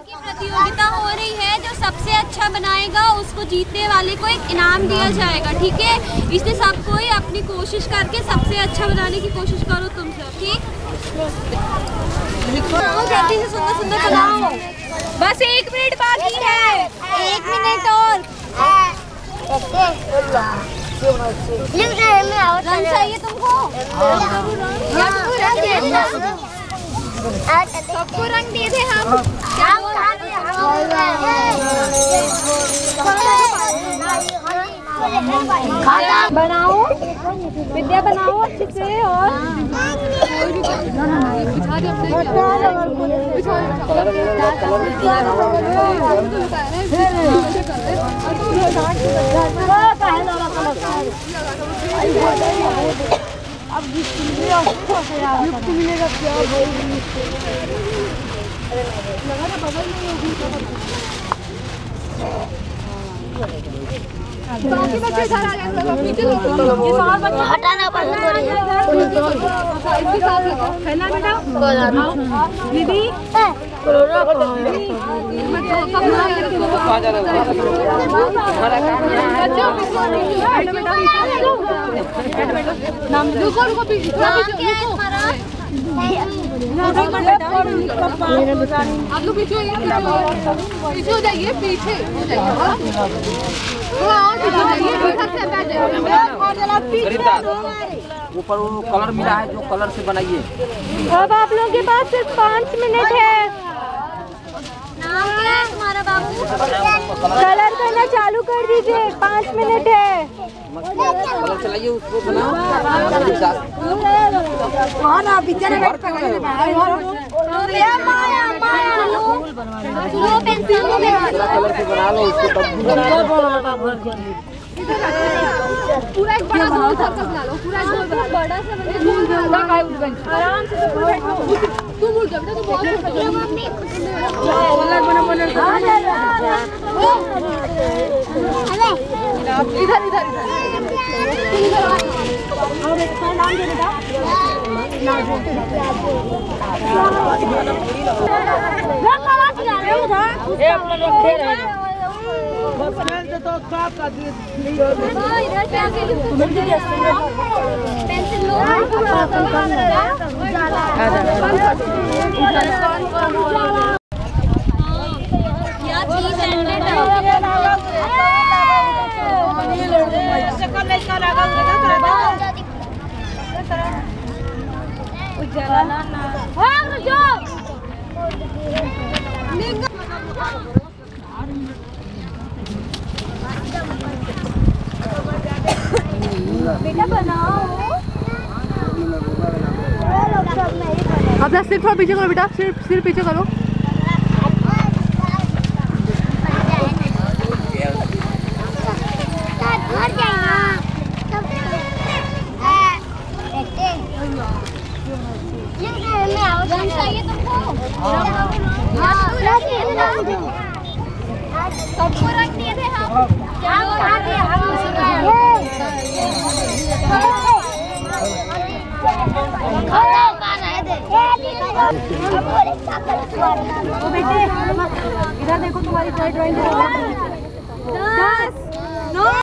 की प्रतियोगिता हो रही है। जो सबसे अच्छा बनाएगा उसको जीतने वाले को एक इनाम दिया जाएगा, ठीक है। इसलिए सबको ही अपनी कोशिश करके सबसे अच्छा बनाने की कोशिश करो तुम सब, ठीक। जल्दी से सुंदर सुंदर बनाओ। बस 1 मिनट बाकी है, 1 मिनट और। रंग चाहिए तुमको? सबको रंग दिए थे हम। बनाओ विद्या, बनाओ अच्छे से। और अब मिलेगा क्या बाकी बच्चे इधर आ गए, पीछे हटाना पसंद हो रही है। दीदी आप लोग पीछे हो जाइए, पीछे हो जाइए। ऊपर वो कलर मिला है, जो कलर से बनाइए। अब आप लोगों के पास सिर्फ 5 मिनट है। नाम क्या है तुम्हारा बाबू? कलर करना चालू कर दीजिए, 5 मिनट है। कलर चलाइए, उसको बनाओ। कलर से बना लो उसको, पूरा एक बड़ा सा बना लो, पूरा एक बड़ा सा आराम से। तुम उठ जाओ, तुम बहुत इधर इधर बेटा बनाओ। अपना सिर थोड़ा पीछे करो बेटा, सिर पीछे करो। चाहिए तुमको? सबको रख दिए थे हम। बेटे इधर देखो, तुम्हारी ड्राइंग